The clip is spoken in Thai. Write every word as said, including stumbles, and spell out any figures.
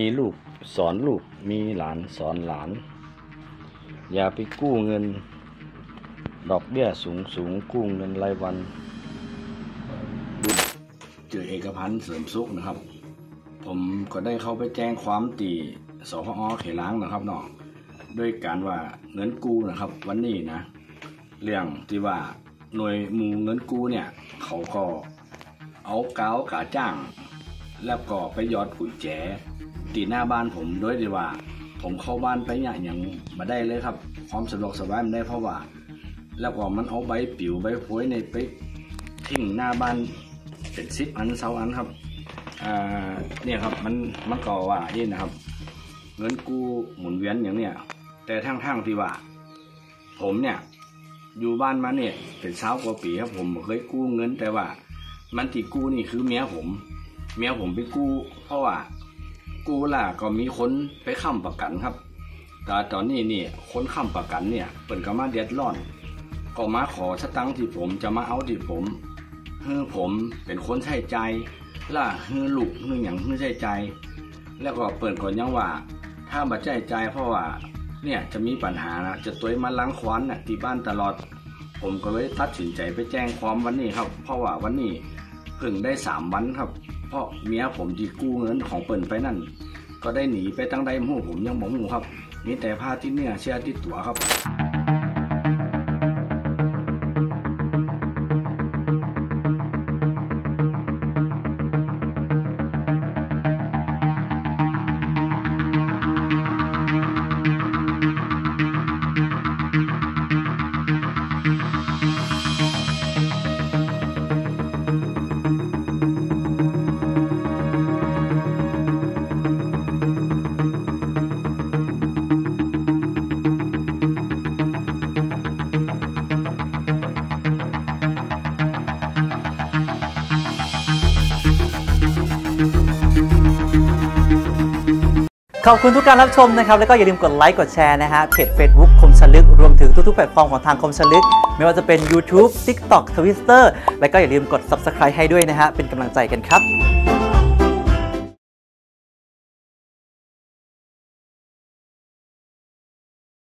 มีลูกสอนลูกมีหลานสอนหลานอย่าไปกู้เงินดอกเบี้ยสูงสูงกู้เงินรายวันเจอเอกพันธ์เสริมสุขนะครับผมก็ได้เข้าไปแจ้งความตีสพอเขล้างนะครับน้องด้วยการว่าเงินกู้นะครับวันนี้นะเรื่องที่ว่าหน่วยมูเงินกู้เนี่ยเขาก็เอาเกากาจ้างแล้วก็ไปยอดกุญแจตีหน้าบ้านผมด้วยดีว่าผมเข้าบ้านไปเนี่ยยังมาได้เลยครับความสะดวกสบายมันได้เพราะว่าแล้วก็มันเอาใบปิ๋วใบโพยในไปทิ้งหน้าบ้านเป็นสิบอันเสาอันครับอ่าเนี่ยครับมันมันก็ว่านี่นะครับเงินกู้หมุนเวียนอย่างเนี้ยแต่ทั้งทั้งที่ว่าผมเนี่ยอยู่บ้านมาเนี่ยเป็นเช้ากว่าปีครับผมเคยกู้เงินแต่ว่ามันที่กู้นี่คือเมียผมเมียผมไปกู้เพราะว่ากู้ล่ะก็มีคนไปค้ำประกันครับแต่ตอนนี้นี่คนค้ำประกันเนี่ยเปิดก็มาเดือดร้อนก็มาขอสตังค์ที่ผมจะมาเอาที่ผมเฮือผมเป็นคนใช้ใจล่ะเฮือลูกเฮืออย่างเฮือใช้ใจแล้วก็เปิดก่อนยังว่าถ้าบัดใจใจเพราะว่าเนี่ยจะมีปัญหานะจะตัวมาล้างควันน่ะที่บ้านตลอดผมก็เลยตัดสินใจไปแจ้งความวันนี้ครับเพราะว่าวันนี้เพิ่งได้สามวันครับเพราะเมียผมที่กู้เงินของเปิ่นไปนั่นก็ได้หนีไปตั้งใดหมู่ผมยังบ่ฮู้ครับมีแต่ผ้าที่เนี่ยเชื่อที่ตัวครับขอบคุณทุกการรับชมนะครับแล้วก็อย่าลืมกดไลค์กดแชร์นะฮะเพจ Facebook คมชลึกรวมถึงทุกๆแพลตฟอร์มของทางคมชลึกไม่ว่าจะเป็น YouTube TikTok Twitter แล้วก็อย่าลืมกด ซับสไครบ์ ให้ด้วยนะฮะเป็นกำลังใจกันครับ